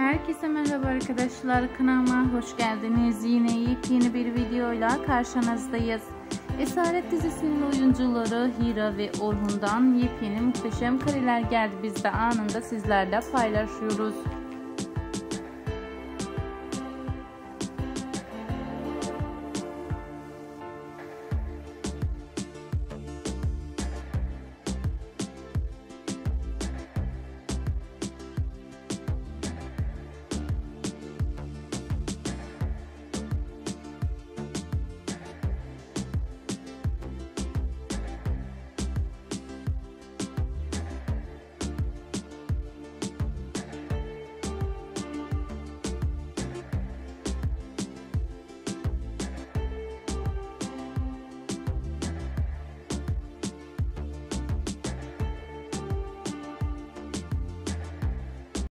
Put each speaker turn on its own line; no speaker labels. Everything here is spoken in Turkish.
Herkese merhaba arkadaşlar, kanalıma hoş geldiniz. Yine yepyeni bir videoyla karşınızdayız. Esaret dizisinin oyuncuları Hira ve Orhun'dan yepyeni muhteşem kareler geldi. Biz de anında sizlerle paylaşıyoruz.